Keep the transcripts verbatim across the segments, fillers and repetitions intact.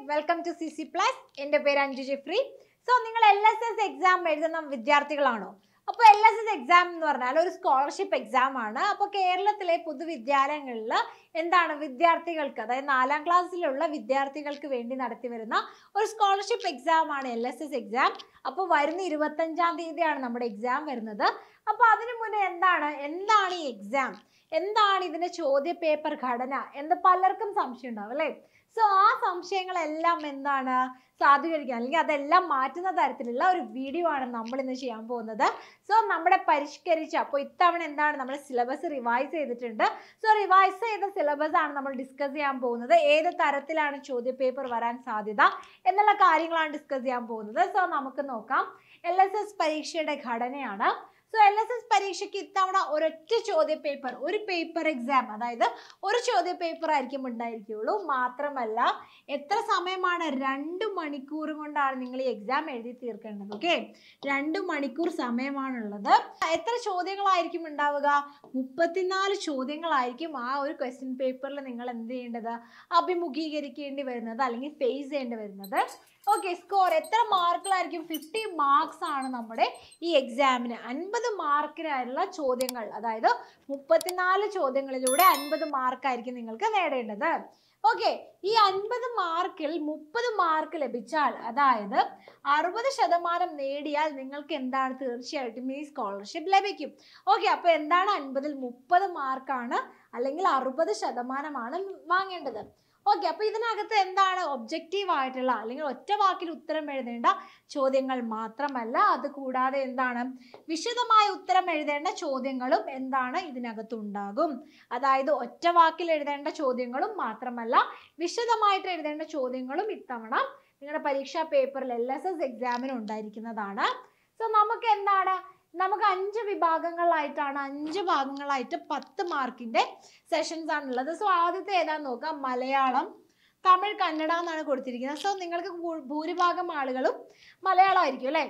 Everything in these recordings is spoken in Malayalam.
welcome to C C P L U S. എൻ്റെ പേര് അഞ്ജു ജെഫ്രി. സോ നിങ്ങൾ L S S എക്സാം എഴുതുന്ന വിദ്യാർത്ഥികളാണോ? അപ്പോൾ L S S എക്സാം എന്ന് പറഞ്ഞാൽ ഒരു സ്കോളർഷിപ്പ് എക്സാം ആണ്. അപ്പോൾ കേരളത്തിലെ പൊതുവിദ്യാലയങ്ങളിൽ എന്താണ് വിദ്യാർത്ഥികൾക്ക്, അതായത് നാലാം ക്ലാസ്സിലുള്ള വിദ്യാർത്ഥികൾക്ക് വേണ്ടി നടത്തി വരുന്ന ഒരു സ്കോളർഷിപ്പ് എക്സാം ആണ് L S S എക്സാം. അപ്പോൾ വരുന്ന ഇരുപത്തഞ്ചാം തീയതിയാണ് നമ്മുടെ എക്സാം വരുന്നത്. അപ്പോൾ അതിനു മുന്നേ എന്താണ് എന്താണ് ഈ എക്സാം, എന്താണ് ഇതിന്റെ ചോദ്യ പേപ്പർ ഘടന എന്ന് പലർക്കും സംശയം ഉണ്ടാവും അല്ലേ? സോ ആ സംശയങ്ങളെല്ലാം എന്താണ് സാധൂകരിക്കാൻ അല്ലെങ്കിൽ അതെല്ലാം മാറ്റുന്ന തരത്തിലുള്ള ഒരു വീഡിയോ ആണ് നമ്മൾ ഇന്ന് ചെയ്യാൻ പോകുന്നത്. സോ നമ്മുടെ പരിഷ്കരിച്ച അപ്പോൾ ഇത്തവണ എന്താണ് നമ്മുടെ സിലബസ് റിവൈസ് ചെയ്തിട്ടുണ്ട്. സോ റിവൈസ് ചെയ്ത സിലബസ് ആണ് നമ്മൾ ഡിസ്കസ് ചെയ്യാൻ പോകുന്നത്. ഏത് തരത്തിലാണ് ചോദ്യ പേപ്പർ വരാൻ സാധ്യത എന്നുള്ള കാര്യങ്ങളാണ് ഡിസ്കസ് ചെയ്യാൻ പോകുന്നത്. സോ നമുക്ക് നോക്കാം. L S S പരീക്ഷയുടെ ഘടനയാണ്. സോ L S S പരീക്ഷയ്ക്ക് ഇത്തവണ ഒരൊറ്റ ചോദ്യ പേപ്പർ, ഒരു പേപ്പർ എക്സാം, അതായത് ഒരു ചോദ്യ പേപ്പർ ആയിരിക്കും ഉണ്ടായിരിക്കുള്ളൂ. മാത്രമല്ല എത്ര സമയമാണ്? രണ്ട് മണിക്കൂർ കൊണ്ടാണ് നിങ്ങൾ ഈ എക്സാം എഴുതി തീർക്കേണ്ടത്. ഓക്കെ, രണ്ട് മണിക്കൂർ സമയമാണുള്ളത്. എത്ര ചോദ്യങ്ങളായിരിക്കും ഉണ്ടാവുക? മുപ്പത്തിനാല് ചോദ്യങ്ങളായിരിക്കും ആ ഒരു ക്വസ്റ്റ്യൻ പേപ്പറിൽ നിങ്ങൾ എന്ത് ചെയ്യേണ്ടത്, അഭിമുഖീകരിക്കേണ്ടി വരുന്നത് അല്ലെങ്കിൽ ഫേസ് ചെയ്യേണ്ടി വരുന്നത്. ഓക്കെ, സ്കോർ എത്ര മാർക്കിലായിരിക്കും? ഫിഫ്റ്റി മാർക്സ് ആണ് നമ്മുടെ ഈ എക്സാമിന്. അൻപത് മാർക്കിനായുള്ള ചോദ്യങ്ങൾ, അതായത് മുപ്പത്തിനാല് ചോദ്യങ്ങളിലൂടെ അൻപത് മാർക്കായിരിക്കും നിങ്ങൾക്ക് നേടേണ്ടത്. ഓക്കെ, ഈ അൻപത് മാർക്കിൽ മുപ്പത് മാർക്ക് ലഭിച്ചാൽ, അതായത് അറുപത് ശതമാനം നേടിയാൽ നിങ്ങൾക്ക് എന്താണ് തീർച്ചയായിട്ടും ഈ സ്കോളർഷിപ്പ് ലഭിക്കും. ഓക്കെ, അപ്പോൾ എന്താണ് അൻപതിൽ മുപ്പത് മാർക്കാണ് അല്ലെങ്കിൽ അറുപത് ശതമാനമാണ് വാങ്ങേണ്ടത്. ഓക്കെ, അപ്പോൾ ഇതിനകത്ത് എന്താണ് ഒബ്ജക്റ്റീവ് ആയിട്ടുള്ള അല്ലെങ്കിൽ ഒറ്റ വാക്കിൽ ഉത്തരം എഴുതേണ്ട ചോദ്യങ്ങൾ മാത്രമല്ല, അത് കൂടാതെ എന്താണ് വിശദമായ ഉത്തരം എഴുതേണ്ട ചോദ്യങ്ങളും എന്താണ് ഇതിനകത്ത് ഉണ്ടാകും. അതായത് ഒറ്റ വാക്കിൽ എഴുതേണ്ട ചോദ്യങ്ങളും മാത്രമല്ല വിശദമായിട്ട് എഴുതേണ്ട ചോദ്യങ്ങളും ഇത്തവണ നിങ്ങളുടെ പരീക്ഷാ പേപ്പറിൽ L S S എക്സാമിന് ഉണ്ടായിരിക്കുന്നതാണ്. സോ നമുക്ക് എന്താണ് നമുക്ക് അഞ്ച് വിഭാഗങ്ങളായിട്ടാണ് അഞ്ച് ഭാഗങ്ങളായിട്ട് പത്ത് മാർക്കിന്റെ സെഷൻസ് ആണുള്ളത്. സോ ആദ്യത്തെ ഏതാന്ന് നോക്കാം. മലയാളം, തമിഴ്, കന്നഡ എന്നാണ് കൊടുത്തിരിക്കുന്നത്. സോ നിങ്ങൾക്ക് ഭൂരിഭാഗം ആളുകളും മലയാളം ആയിരിക്കും അല്ലേ?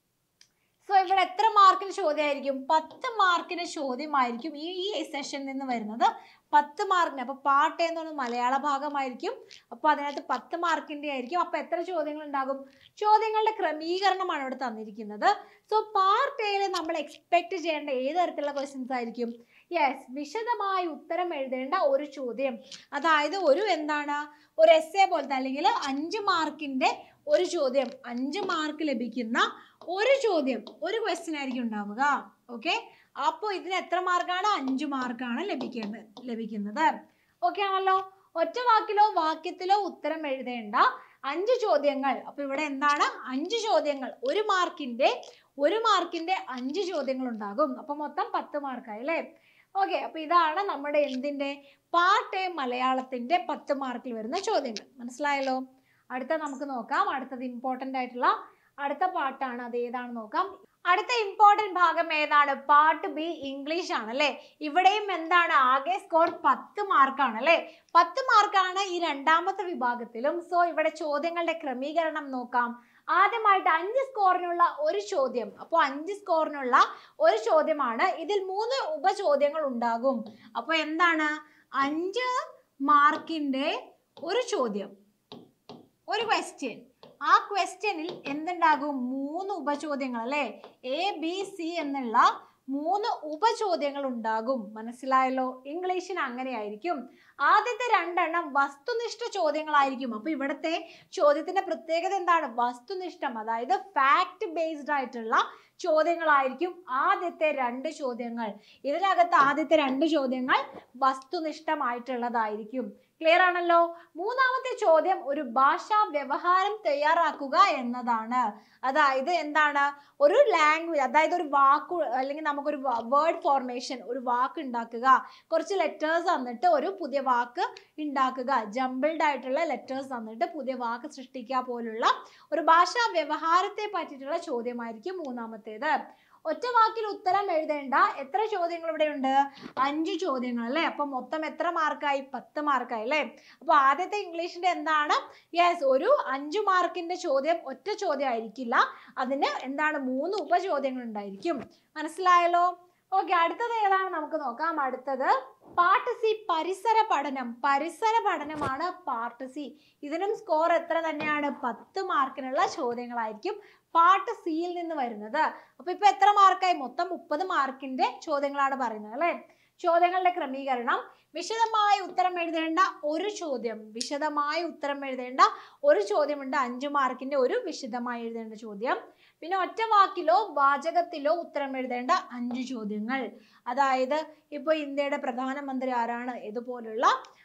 സോ ഇവിടെ എത്ര മാർക്കിന് ചോദ്യമായിരിക്കും? പത്ത് മാർക്കിന് ചോദ്യമായിരിക്കും ഈ ഈ സെഷനിൽ നിന്ന് വരുന്നത്. പത്ത് മാർക്കിന്. അപ്പോൾ പാർട്ട് എന്ന് പറയുന്നത് മലയാള ഭാഗമായിരിക്കും. അപ്പോൾ അതിനകത്ത് പത്ത് മാർക്കിൻ്റെ ആയിരിക്കും. അപ്പോൾ എത്ര ചോദ്യങ്ങൾ ഉണ്ടാകും? ചോദ്യങ്ങളുടെ ക്രമീകരണമാണ് ഇവിടെ തന്നിരിക്കുന്നത്. സോ പാർട്ട് എയിൽ നമ്മൾ എക്സ്പെക്ട് ചെയ്യേണ്ട ഏത് തരത്തിലുള്ള ക്വസ്റ്റ്യൻസ് ആയിരിക്കും? യെസ്, വിശദമായി ഉത്തരം എഴുതേണ്ട ഒരു ചോദ്യം, അതായത് ഒരു എന്താണ് ഒരു എസ്സേ പോലത്തെ അല്ലെങ്കിൽ അഞ്ച് മാർക്കിൻ്റെ ഒരു ചോദ്യം, അഞ്ച് മാർക്ക് ലഭിക്കുന്ന ഒരു ചോദ്യം, ഒരു ക്വസ്റ്റ്യൻ ആയിരിക്കും ഉണ്ടാവുക. ഓക്കെ, അപ്പോൾ ഇതിന് എത്ര മാർക്കാണ്? അഞ്ച് മാർക്കാണ് ലഭിക്കേണ്ടത് ലഭിക്കുന്നത് ഓക്കെ ആണല്ലോ. ഒറ്റ വാക്കിലോ വാക്യത്തിലോ ഉത്തരം എഴുതേണ്ട അഞ്ച് ചോദ്യങ്ങൾ. അപ്പൊ ഇവിടെ എന്താണ് അഞ്ച് ചോദ്യങ്ങൾ, ഒരു മാർക്കിന്റെ ഒരു മാർക്കിന്റെ അഞ്ച് ചോദ്യങ്ങൾ ഉണ്ടാകും. അപ്പൊ മൊത്തം പത്ത് മാർക്കായി അല്ലേ? ഓക്കെ, അപ്പൊ ഇതാണ് നമ്മുടെ എന്തിന്റെ പാർട്ട് എ മലയാളത്തിന്റെ പത്ത് മാർക്കിൽ വരുന്ന ചോദ്യങ്ങൾ. മനസ്സിലായല്ലോ? അടുത്ത നമുക്ക് നോക്കാം. അടുത്തത് ഇമ്പോർട്ടൻ്റ് ആയിട്ടുള്ള അടുത്ത പാർട്ടാണ്. അത് ഏതാണെന്ന് നോക്കാം. അടുത്ത ഇമ്പോർട്ടൻറ്റ് ഭാഗം ഏതാണ്? പാർട്ട് ബി ഇംഗ്ലീഷ് ആണ് അല്ലേ? ഇവിടെയും എന്താണ് ആകെ സ്കോർ പത്ത് മാർക്കാണ് അല്ലേ? പത്ത് മാർക്കാണ് ഈ രണ്ടാമത്തെ വിഭാഗത്തിലും. സോ ഇവിടെ ചോദ്യങ്ങളുടെ ക്രമീകരണം നോക്കാം. ആദ്യമായിട്ട് അഞ്ച് സ്കോറിനുള്ള ഒരു ചോദ്യം. അപ്പോൾ അഞ്ച് സ്കോറിനുള്ള ഒരു ചോദ്യമാണ്. ഇതിൽ മൂന്ന് ഉപചോദ്യങ്ങൾ ഉണ്ടാകും. അപ്പോൾ എന്താണ് അഞ്ച് മാർക്കിന്റെ ഒരു ചോദ്യം, ഒരു ക്വസ്റ്റ്യൻ. ആ ക്വസ്റ്റ്യനിൽ എന്തുണ്ടാകും? മൂന്ന് ഉപചോദ്യങ്ങൾ അല്ലേ? എ ബി സി എന്നുള്ള മൂന്ന് ഉപചോദ്യങ്ങൾ ഉണ്ടാകും. മനസ്സിലായല്ലോ? ഇംഗ്ലീഷിന് അങ്ങനെയായിരിക്കും. ആദ്യത്തെ രണ്ടെണ്ണം വസ്തുനിഷ്ഠ ചോദ്യങ്ങളായിരിക്കും. അപ്പൊ ഇവിടുത്തെ ചോദ്യത്തിന്റെ പ്രത്യേകത എന്താണ്? വസ്തുനിഷ്ഠം, അതായത് ഫാക്ട് ബേസ്ഡ് ആയിട്ടുള്ള ചോദ്യങ്ങളായിരിക്കും ആദ്യത്തെ രണ്ട് ചോദ്യങ്ങൾ. ഇതിനകത്ത് ആദ്യത്തെ രണ്ട് ചോദ്യങ്ങൾ വസ്തുനിഷ്ഠമായിട്ടുള്ളതായിരിക്കും. ക്ലിയർ ആണല്ലോ? മൂന്നാമത്തെ ചോദ്യം ഒരു ഭാഷാ വ്യവഹാരം തയ്യാറാക്കുക എന്നതാണ്. അതായത് എന്താണ് ഒരു ലാംഗ്വേജ്, അതായത് ഒരു വാക്ക് അല്ലെങ്കിൽ നമുക്കൊരു വേർഡ് ഫോർമേഷൻ, ഒരു വാക്ക് ഉണ്ടാക്കുക. കുറച്ച് ലെറ്റേഴ്സ് തന്നിട്ട് ഒരു പുതിയ വാക്ക് ഉണ്ടാക്കുക, ജംബിൾഡ് ആയിട്ടുള്ള ലെറ്റേഴ്സ് തന്നിട്ട് പുതിയ വാക്ക് സൃഷ്ടിക്കുക പോലുള്ള ഒരു ഭാഷാ വ്യവഹാരത്തെ പറ്റിയിട്ടുള്ള ചോദ്യമായിരിക്കും മൂന്നാമത്തേത്. ഒറ്റ വാക്കിൽ ഉത്തരം എഴുതേണ്ട എത്ര ചോദ്യങ്ങൾ ഇവിടെ ഉണ്ട്? അഞ്ച് ചോദ്യങ്ങൾ അല്ലേ? അപ്പൊ മൊത്തം എത്ര മാർക്കായി? പത്ത് മാർക്കായി അല്ലേ? അപ്പൊ ആദ്യത്തെ ഇംഗ്ലീഷിന്റെ എന്താണ്? യെസ്, ഒരു അഞ്ചു മാർക്കിന്റെ ചോദ്യം ഒറ്റ ചോദ്യം ആയിരിക്കില്ല. അതിന് എന്താണ് മൂന്ന് ഉപചോദ്യങ്ങൾ ഉണ്ടായിരിക്കും. മനസ്സിലായല്ലോ? ഓക്കെ, അടുത്തത് ഏതാണ് നമുക്ക് നോക്കാം. അടുത്തത് പാർട്ട് സി, പരിസര പഠനം. പരിസര പഠനമാണ് പാർട്ട് സി. ഇതിനും സ്കോർ എത്ര തന്നെയാണ്? പത്ത് മാർക്കിനുള്ള ചോദ്യങ്ങളായിരിക്കും പാർട്ട് സിയിൽ നിന്ന് വരുന്നത്. അപ്പൊ ഇപ്പൊ എത്ര മാർക്കായി? മൊത്തം മുപ്പത് മാർക്കിന്റെ ചോദ്യങ്ങളാണ് പറയുന്നത് അല്ലെ. ചോദ്യങ്ങളുടെ ക്രമീകരണം: വിശദമായ ഉത്തരം എഴുതേണ്ട ഒരു ചോദ്യം, വിശദമായ ഉത്തരം എഴുതേണ്ട ഒരു ചോദ്യമുണ്ട്, അഞ്ചു മാർക്കിന്റെ ഒരു വിശദമായി എഴുതേണ്ട ചോദ്യം. പിന്നെ ഒറ്റ വാക്കിലോ വാചകത്തിലോ ഉത്തരം എഴുതേണ്ട അഞ്ചു ചോദ്യങ്ങൾ. അതായത് ഇപ്പൊ ഇന്ത്യയുടെ പ്രധാനമന്ത്രി ആരാണ്, ഇതുപോലുള്ള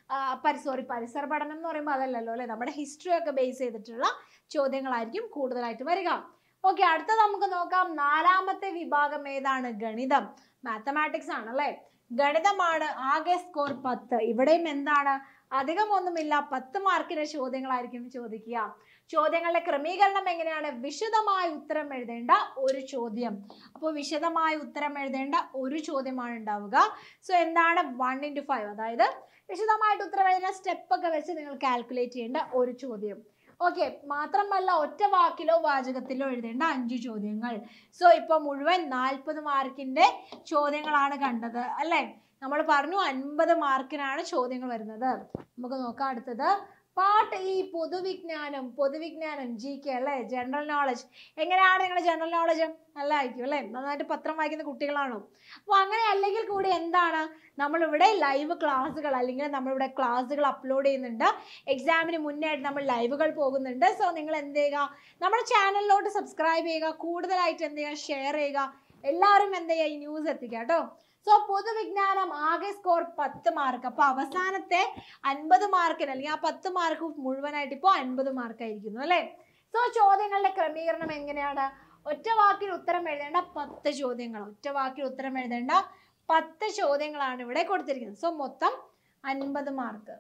സോറി പരിസര പഠനം എന്ന് പറയുമ്പോൾ അതല്ലല്ലോ അല്ലെ, നമ്മുടെ ഹിസ്റ്ററി ഒക്കെ ബേസ് ചെയ്തിട്ടുള്ള ചോദ്യങ്ങളായിരിക്കും കൂടുതലായിട്ട് വരിക. ഓക്കെ, അടുത്തത് നമുക്ക് നോക്കാം. നാലാമത്തെ വിഭാഗം ഏതാണ്? ഗണിതം, മാത്തമാറ്റിക്സ് ആണ് അല്ലെ. ഗണിതമാണ്. ആകെ സ്കോർ പത്ത്. ഇവിടെയും എന്താണ്? അധികം ഒന്നുമില്ല, പത്ത് മാർക്കിന്റെ ചോദ്യങ്ങളായിരിക്കും ചോദിക്കുക. ചോദ്യങ്ങളുടെ ക്രമീകരണം എങ്ങനെയാണ്? വിശദമായ ഉത്തരം എഴുതേണ്ട ഒരു ചോദ്യം. അപ്പോൾ വിശദമായ ഉത്തരം എഴുതേണ്ട ഒരു ചോദ്യമാണ് ഉണ്ടാവുക. സോ എന്താണ്? വൺ ഇൻറ്റു ഫൈവ്, അതായത് വിശദമായിട്ട് ഉത്തരം എഴുതുന്ന സ്റ്റെപ്പ് ഒക്കെ വെച്ച് നിങ്ങൾ കാൽക്കുലേറ്റ് ചെയ്യേണ്ട ഒരു ചോദ്യം. ഓക്കെ, മാത്രമല്ല ഒറ്റ വാക്കിലോ വാചകത്തിലോ എഴുതേണ്ട അഞ്ചു ചോദ്യങ്ങൾ. സോ ഇപ്പൊ മുഴുവൻ നാൽപ്പത് മാർക്കിന്റെ ചോദ്യങ്ങളാണ് കണ്ടത് അല്ലെ. നമ്മൾ പറഞ്ഞു അൻപത് മാർക്കിനാണ് ചോദ്യങ്ങൾ വരുന്നത്. നമുക്ക് നോക്കാം അടുത്തത് പാർട്ട് ഈ, പൊതുവിജ്ഞാനം. പൊതുവിജ്ഞാനം ജി കെ അല്ലെ, ജനറൽ നോളജ്. എങ്ങനെയാണ് നിങ്ങളുടെ ജനറൽ നോളജ്? നല്ലതായിരിക്കും അല്ലെ, നന്നായിട്ട് പത്രം വായിക്കുന്ന കുട്ടികളാണോ? അപ്പോൾ അങ്ങനെ അല്ലെങ്കിൽ കൂടി എന്താണ്, നമ്മളിവിടെ ലൈവ് ക്ലാസ്സുകൾ അല്ലെങ്കിൽ നമ്മളിവിടെ ക്ലാസ്സുകൾ അപ്ലോഡ് ചെയ്യുന്നുണ്ട്. എക്സാമിന് മുന്നേ ആയിട്ട് നമ്മൾ ലൈവുകൾ പോകുന്നുണ്ട്. സോ നിങ്ങൾ എന്ത് ചെയ്യുക, നമ്മുടെ ചാനലിലോട്ട് സബ്സ്ക്രൈബ് ചെയ്യുക, കൂടുതലായിട്ട് എന്ത് ചെയ്യുക, ഷെയർ ചെയ്യുക, എല്ലാവരും എന്ത് ചെയ്യുക, ഈ ന്യൂസ് എത്തിക്കുക കേട്ടോ. സോ പൊതുവിജ്ഞാനം ആകെ സ്കോർ പത്ത് മാർക്ക്. അപ്പൊ അവസാനത്തെ അൻപത് മാർക്കിന് അല്ലെങ്കിൽ ആ പത്ത് മാർക്ക് മുഴുവനായിട്ട് ഇപ്പോൾ അൻപത് മാർക്കായിരിക്കുന്നു അല്ലെ. സോ ചോദ്യങ്ങളുടെ ക്രമീകരണം എങ്ങനെയാണ്? ഒറ്റ വാക്കിൽ ഉത്തരം എഴുതേണ്ട പത്ത് ചോദ്യങ്ങൾ, ഒറ്റ വാക്കിൽ ഉത്തരം എഴുതേണ്ട പത്ത് ചോദ്യങ്ങളാണ് ഇവിടെ കൊടുത്തിരിക്കുന്നത്. സോ മൊത്തം അൻപത് മാർക്ക്.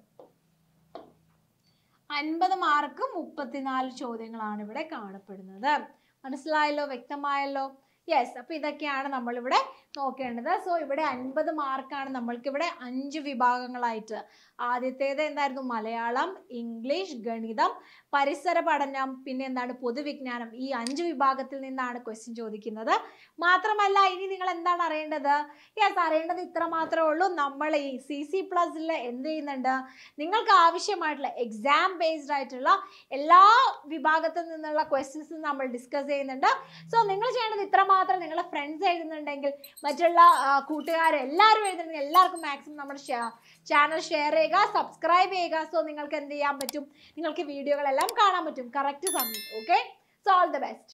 അൻപത് മാർക്ക് മുപ്പത്തിനാല് ചോദ്യങ്ങളാണ് ഇവിടെ കാണപ്പെടുന്നത്. മനസ്സിലായല്ലോ? വ്യക്തമായല്ലോ? യെസ്. അപ്പൊ ഇതൊക്കെയാണ് നമ്മളിവിടെ നോക്കേണ്ടത്. സോ ഇവിടെ അൻപത് മാർക്കാണ് നമ്മൾക്ക് ഇവിടെ അഞ്ച് വിഭാഗങ്ങളായിട്ട്. ആദ്യത്തേത് എന്തായിരുന്നു? മലയാളം, ഇംഗ്ലീഷ്, ഗണിതം, പരിസര പഠനം, പിന്നെ എന്താണ്? പൊതുവിജ്ഞാനം. ഈ അഞ്ച് വിഭാഗത്തിൽ നിന്നാണ് ക്വസ്റ്റ്യൻ ചോദിക്കുന്നത്. മാത്രമല്ല ഇനി നിങ്ങൾ എന്താണ് അറിയേണ്ടത്? യെസ്, അറിയേണ്ടത് ഇത്ര മാത്രമേ ഉള്ളൂ. നമ്മൾ ഈ സി സി പ്ലസിൽ എന്ത് ചെയ്യുന്നുണ്ട്? നിങ്ങൾക്ക് ആവശ്യമായിട്ടുള്ള എക്സാം ബേസ്ഡ് ആയിട്ടുള്ള എല്ലാ വിഭാഗത്തിൽ നിന്നുള്ള ക്വസ്റ്റ്യൻസ് നമ്മൾ ഡിസ്കസ് ചെയ്യുന്നുണ്ട്. സോ നിങ്ങൾ ചെയ്യേണ്ടത് ഇത്ര മാത്രം. നിങ്ങളുടെ ഫ്രണ്ട്സ് എഴുതുന്നുണ്ടെങ്കിൽ, മറ്റുള്ള കൂട്ടുകാർ എല്ലാവരും എഴുതുന്നുണ്ടെങ്കിൽ എല്ലാവർക്കും മാക്സിമം നമ്മുടെ ചാനൽ ഷെയർ ചെയ്യുക, സബ്സ്ക്രൈബ് ചെയ്യുക. സോ നിങ്ങൾക്ക് എന്ത് ചെയ്യാൻ പറ്റും? നിങ്ങൾക്ക് വീഡിയോകളെല്ലാം കാണാൻ പറ്റും കറക്റ്റ് സമയം. Okay, so all the best.